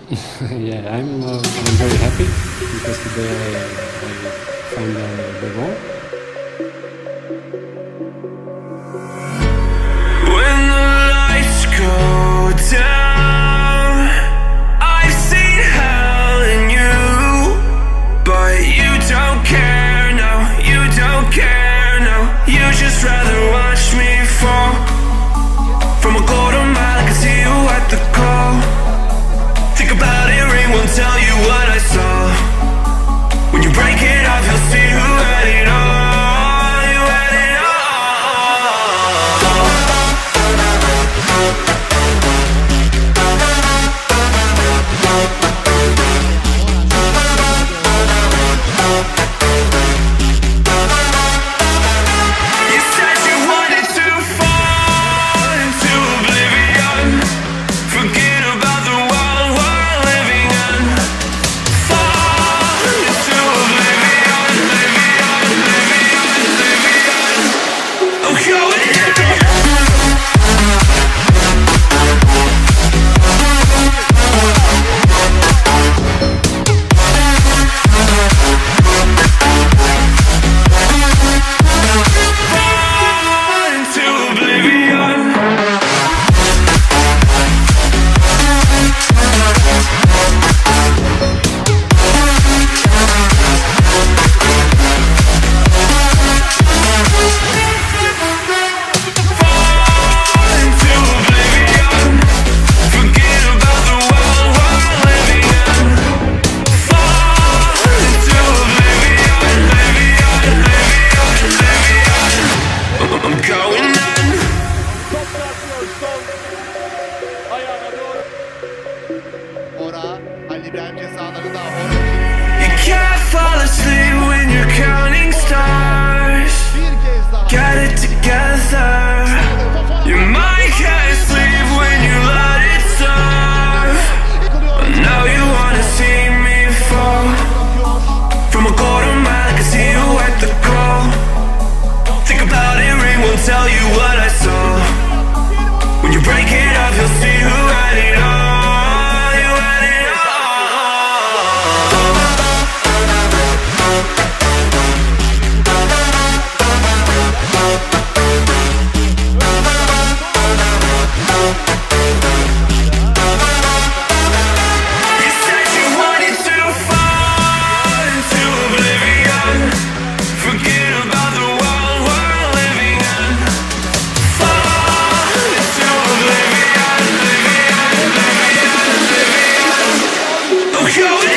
Yeah, I'm very happy because today I found the goal. When the lights go down, I've seen hell in you, but you don't care, no, you don't care, no. You just rather watch me fall from a quarter mile. I can see you at the call. Think about it, ring won't tell you what I saw. When you break it off, you'll see who had it all. You had it all. You said you wanted to fall into oblivion. Forget about the world we're living in. Fall into oblivion, oblivion, oblivion, oblivion. I'm going in. Fall into oblivion. Fall into oblivion. Forget about the world we're living in. Fall into oblivion, oblivion, oblivion, oblivion. I'm going in. Ora, Ali İbrahim cezalarında You can't fall asleep when you're counting stars. bir kez daha. Get it together. Your mind can't sleep when you let it serve. Now you wanna see me fall from a quarter mile. I can see you at the call. Think about it, ring won't tell you what I saw. When you break it up, you'll see who had it all. You had it all. You said you wanted to fall into oblivion. Forget about the world we're living in. Fall into oblivion, oblivion, oblivion, oblivion. I'm going